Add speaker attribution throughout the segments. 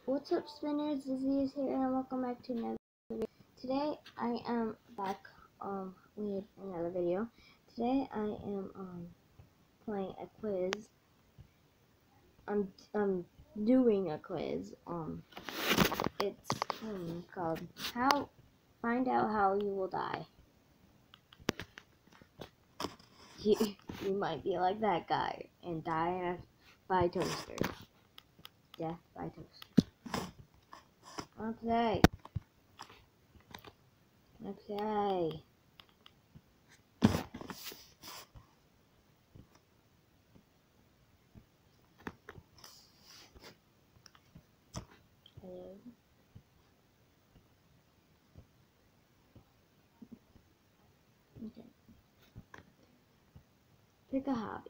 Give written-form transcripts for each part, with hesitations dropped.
Speaker 1: What's up, spinners? Izzy is here, and welcome back to another video. Today I am back with another video. Today I am playing a quiz. I'm doing a quiz. It's called Find Out How You Will Die. You might be like that guy and die by toaster. Death by toaster. Okay. Hello. Okay. Pick a hobby.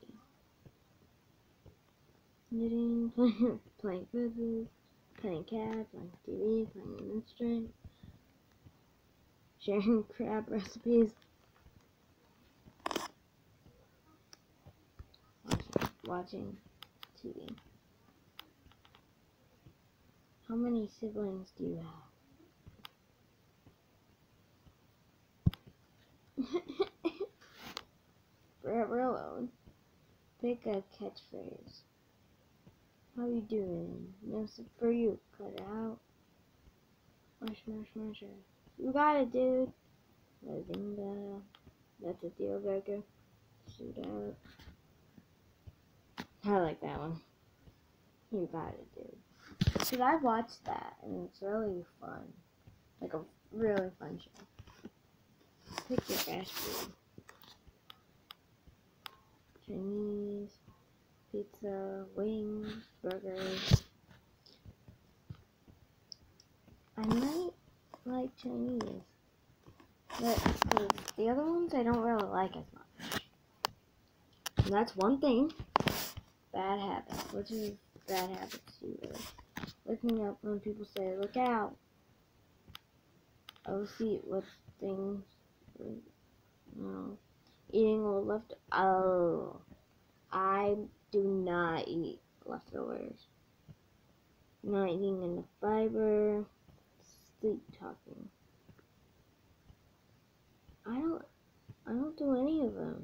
Speaker 1: Knitting, playing quizzes, playing cats, playing TV, playing an instrument, sharing crab recipes, watching TV. How many siblings do you have? Forever alone. Pick a catchphrase. How you doing? No soup for you. Cut it out. Mush. You got it, dude. Bazinga. That's a deal breaker. Shoot out. I like that one. You got it, dude. Because I watched that, and it's really fun. Like a really fun show. Pick your fast food. Chinese, pizza, wings, burgers. I might like Chinese, but the other ones I don't really like as much. And that's one thing. Bad habits. What is bad habits do you really? Looking up when people say, look out. Oh, see what things, eating all left. Oh, I do not eat leftovers. Not eating enough fiber. Sleep talking. I don't do any of them.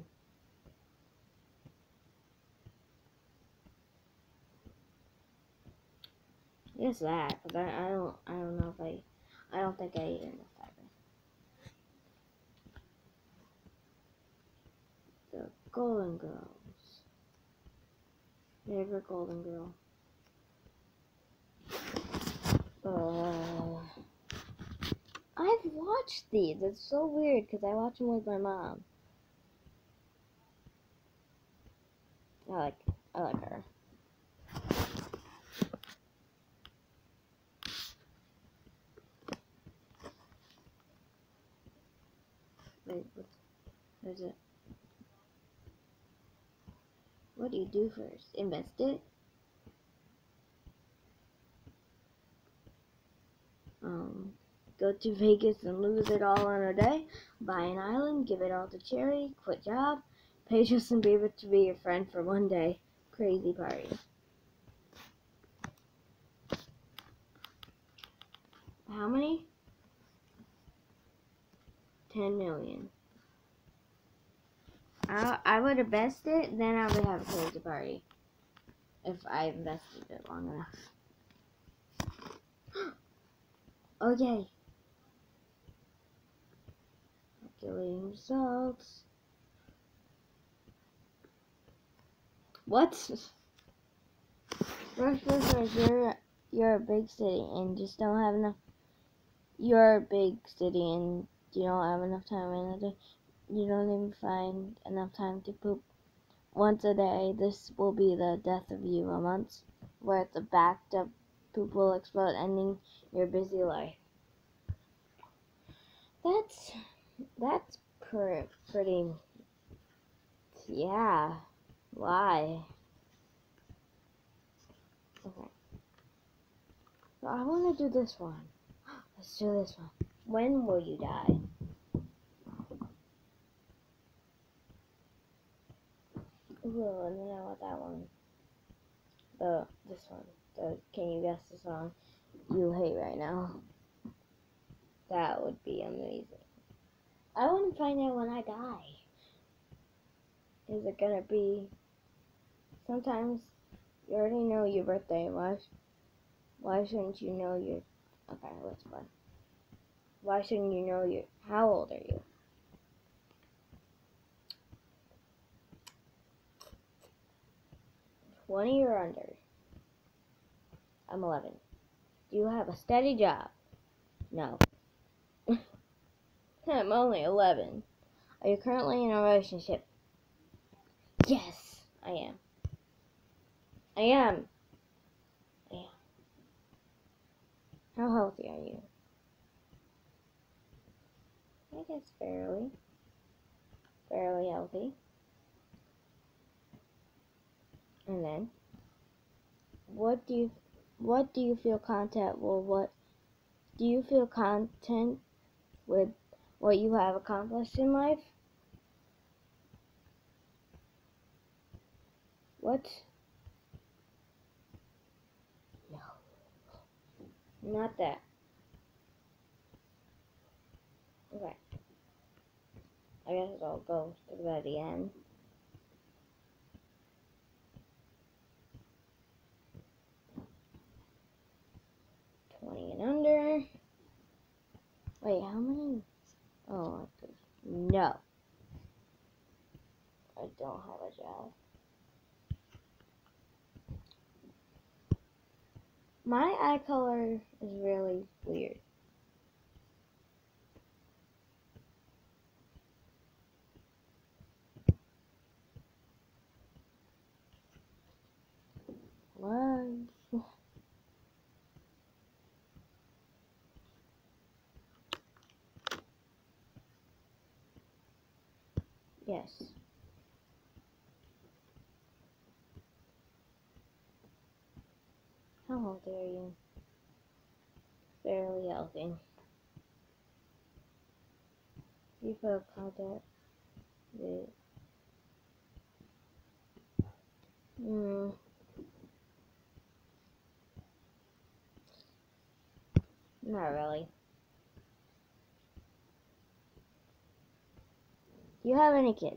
Speaker 1: Yes, that, but I don't know if I don't think I eat enough fiber. The Golden Girls. Favorite Golden Girl. I've watched these. It's so weird because I watch them with my mom. I like her. Wait, what is it? What do you do first? Invest it? Go to Vegas and lose it all in a day. Buy an island, give it all to charity, quit job, pay Justin Bieber to be your friend for one day. Crazy party. How many? 10 million. I would invest it, then I would have a crazy party. If I invested it long enough. Okay. Calculating results. What? First, you're a big city and just don't have enough. You're a big city and you don't have enough time in the day. You don't even find enough time to poop once a day. This will be the death of you. A month's worth of backed up poop will explode, ending your busy life. That's pretty. Yeah. Why? Okay. So I want to do this one. Let's do this one. When will you die? Ooh, and then I want that one. This one. Can you guess the song? you hate right now. That would be amazing. I want to find out when I die. Is it gonna be? Sometimes you already know your birthday. Why shouldn't you know your? Okay, let's play. Why shouldn't you know your? How old are you? 20 or under? I'm 11. Do you have a steady job? No. I'm only 11. Are you currently in a relationship? Yes, I am. I am. I am. How healthy are you? I guess fairly. Fairly healthy. And then, what do you feel content? Well, what do you feel content with what you have accomplished in life? What? No. Not that. Okay. I guess I'll go to the end. 20 and under. Wait, how many? Oh, no. I don't have a job. My eye color is really weird. What? Yes. How old are you? Fairly healthy. You feel contact with not really. Do you have any kids?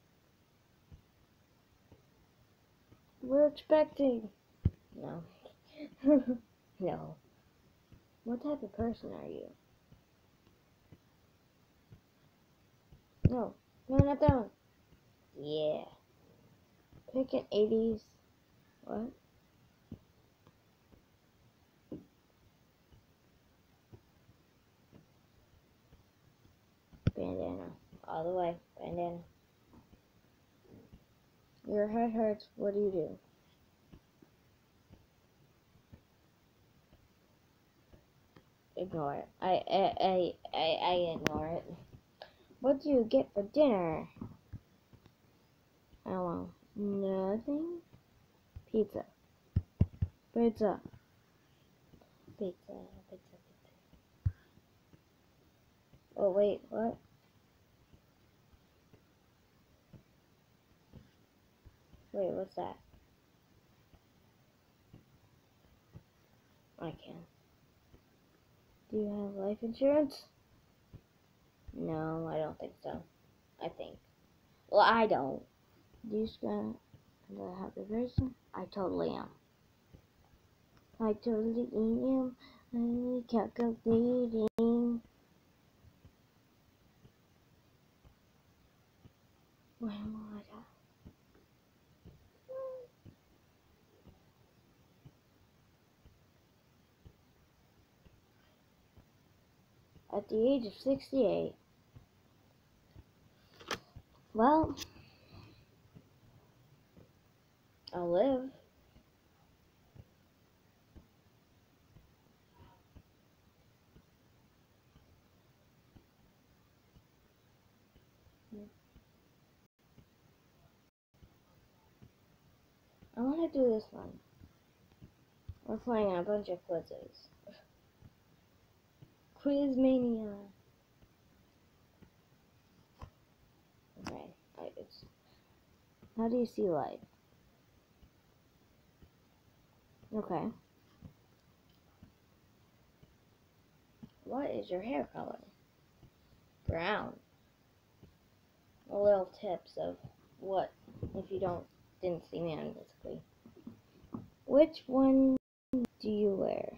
Speaker 1: We're expecting. No. No. What type of person are you? No. No, not that one. Yeah. Pick an 80s. What? Bandana. All the way. Bandana. Your head hurts. What do you do? Ignore it. I ignore it. What do you get for dinner? I don't know. Nothing. Pizza. Pizza. Pizza. Pizza. Pizza. Oh wait, what? Wait, what's that? I can't. Do you have life insurance? No, I don't think so. I think. Well, I don't. Do you spend a happy person? I totally am. I totally am. I calculating. When will I die? At the age of 68. Well, I'll live. I want to do this one. We're playing a bunch of quizzes. Quiz Mania. Okay, how do you see life? Okay. What is your hair color? Brown. Little tips of what, if you didn't see me on basically. Which one do you wear?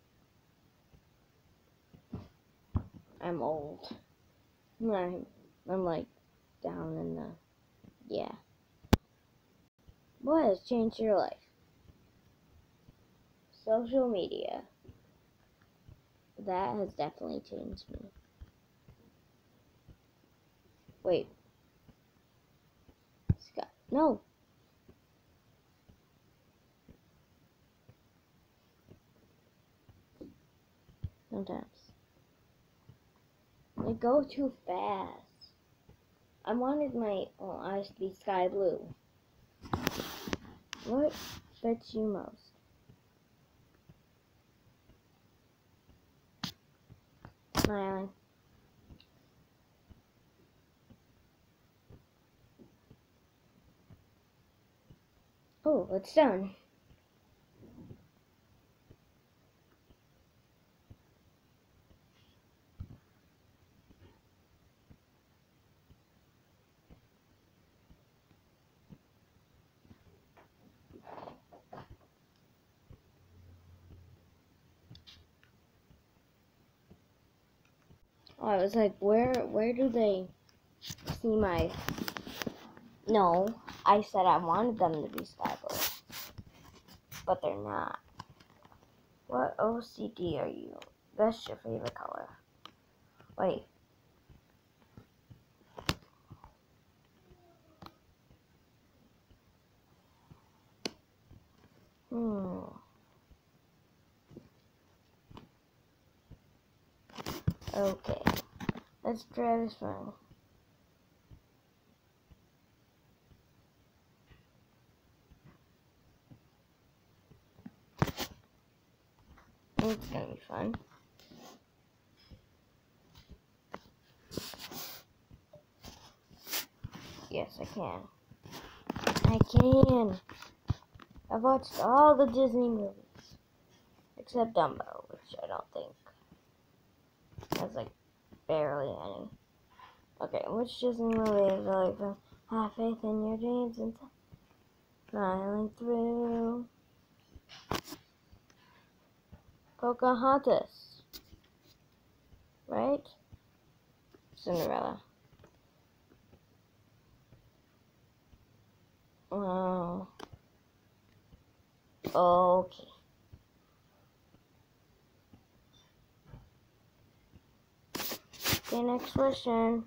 Speaker 1: I'm old. I'm like down in the, yeah. What has changed your life? Social media. That has definitely changed me. Wait. Scott. No. Sometimes. They go too fast. I wanted my eyes to be sky blue. What fits you most? Smiling. Oh, it's done. Oh, I was like, where do they see my... No, I said I wanted them to be sky blue, but they're not. What OCD are you? That's your favorite color. Wait. Okay. Let's try this one. It's gonna be fun. Yes, I can. I can. I've watched all the Disney movies. Except Dumbo, which I don't think has like barely any. Okay, which Disney movie is like have faith in your dreams and smiling through? Pocahontas. Right? Cinderella. Oh. Okay. Okay, next question.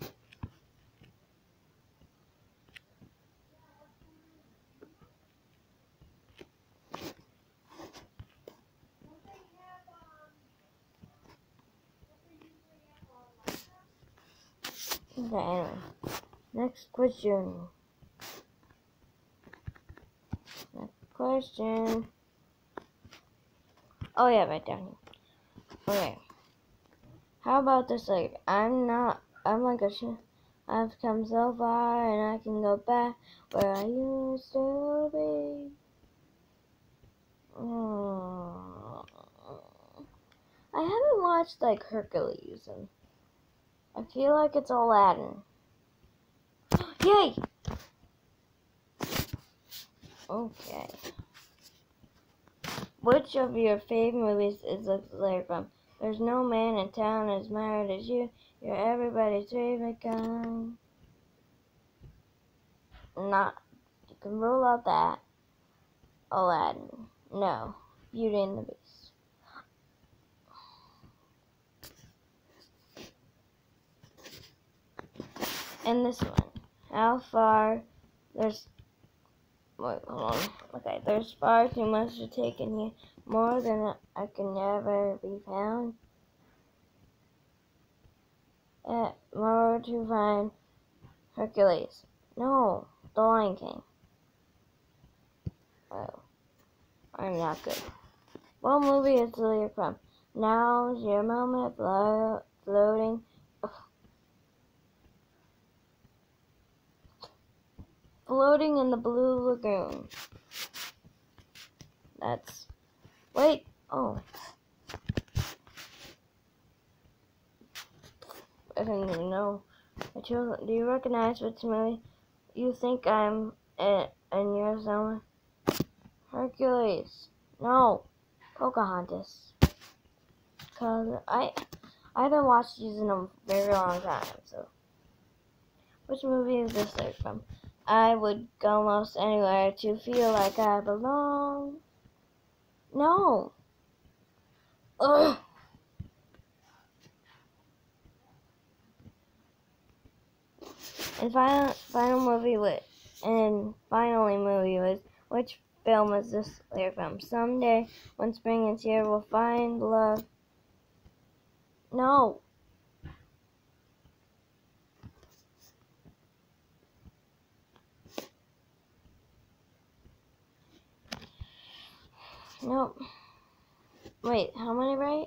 Speaker 1: Okay, anyway. Next question. Next question. Oh yeah, right down here. Okay. How about this? Like, I'm like a I've come so far and I can go back where I used to be. I haven't watched like Hercules and I feel like it's Aladdin. Yay! Okay. Which of your favorite movies is a lyric from? There's no man in town as married as you. You're everybody's favorite guy. Not. You can rule out that. Aladdin. No. Beauty and the Beast. And this one. How far? Wait, hold on. Okay, there's far too much to take in here. More than I can ever be found. More to find. Hercules. No. The Lion King. Oh. I'm not good. What movie is the lyric from? Now's your moment, floating. Floating in the blue lagoon. That's... Wait. Oh. I don't even know. Do you recognize which movie you think I'm in your somewhere? Hercules. No. Pocahontas. Cause I haven't watched these in a very long time, so. Which movie is this like from? I would go most anywhere to feel like I belong. No. Ugh. And finally movie was which film is this lyric from? Someday when spring is here we'll find love. No. Nope. Wait, how many right?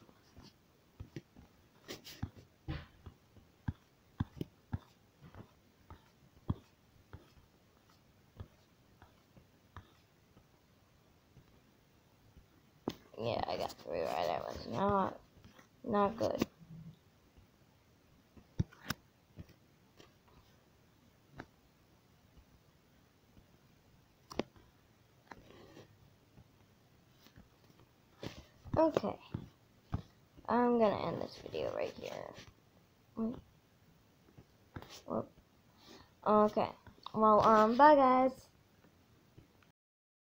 Speaker 1: Yeah, I got 3 right. I was not good. Okay. I'm gonna end this video right here. Whoop. Okay. Well, bye guys.